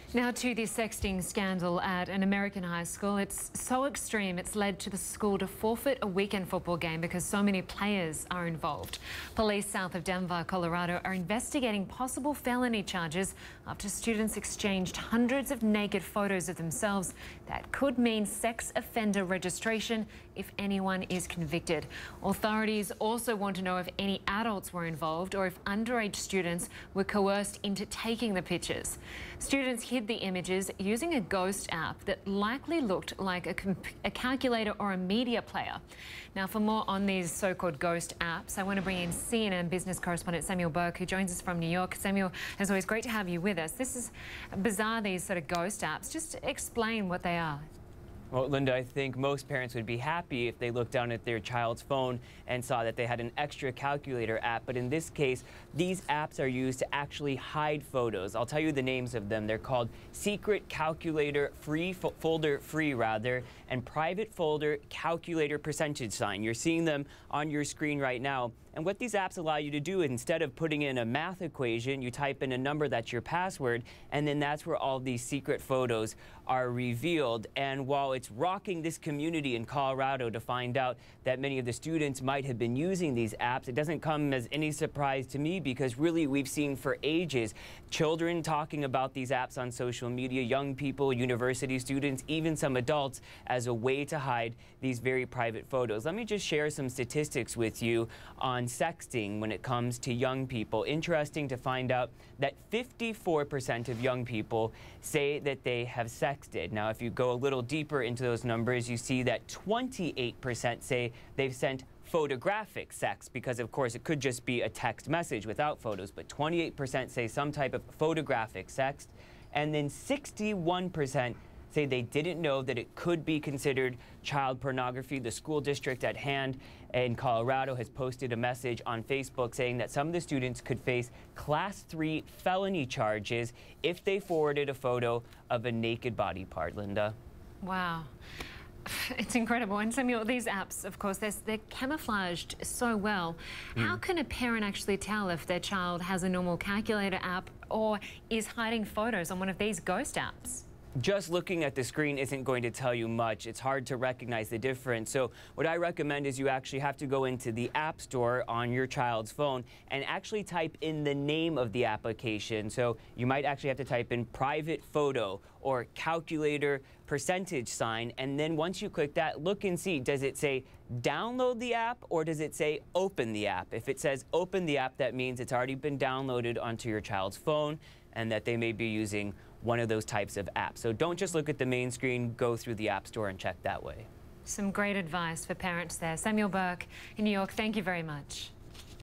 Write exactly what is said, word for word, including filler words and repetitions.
Now to the sexting scandal at an American high school. It's so extreme it's led to the school to forfeit a weekend football game because so many players are involved. Police south of Denver, Colorado are investigating possible felony charges after students exchanged hundreds of naked photos of themselves. That could mean sex offender registration if anyone is convicted. Authorities also want to know if any adults were involved or if underage students were coerced into taking the pictures. Students hid the images using a ghost app that likely looked like a, a calculator or a media player. Now, for more on these so-called ghost apps, I want to bring in C N N business correspondent Samuel Burke, who joins us from New York. Samuel, as always, great to have you with us. This is bizarre, these sort of ghost apps. Just explain what they are. Well, Lynda, I think most parents would be happy if they looked down at their child's phone and saw that they had an extra calculator app. But in this case, these apps are used to actually hide photos. I'll tell you the names of them. They're called Secret Calculator Free, fo Folder Free, rather, and Private Folder Calculator Percentage Sign. You're seeing them on your screen right now. And what these apps allow you to do, instead of putting in a math equation, you type in a number that's your password, and then that's where all these secret photos are revealed. And while it's rocking this community in Colorado to find out that many of the students might have been using these apps, it doesn't come as any surprise to me, because really we've seen for ages children talking about these apps on social media, young people, university students, even some adults, as a way to hide these very private photos. Let me just share some statistics with you on sexting when it comes to young people. Interesting to find out that fifty-four percent of young people say that they have sexted. Now, if you go a little deeper into those numbers, you see that twenty-eight percent say they've sent photographic sex, because of course it could just be a text message without photos, but twenty-eight percent say some type of photographic sext, and then sixty-one percent say they didn't know that it could be considered child pornography. The school district at hand in Colorado has posted a message on Facebook saying that some of the students could face class three felony charges if they forwarded a photo of a naked body part. Lynda. Wow. It's incredible. And Samuel, these apps, of course, they're, they're camouflaged so well. Mm. How can a parent actually tell if their child has a normal calculator app or is hiding photos on one of these ghost apps? Just looking at the screen isn't going to tell you much. It's hard to recognize the difference. So what I recommend is you actually have to go into the App Store on your child's phone and actually type in the name of the application. So you might actually have to type in private photo or calculator percentage sign. And then once you click that, look and see, does it say download the app or does it say open the app? If it says open the app, that means it's already been downloaded onto your child's phone and that they may be using one of those types of apps. So don't just look at the main screen, go through the App Store and check that way. Some great advice for parents there. Samuel Burke in New York, thank you very much.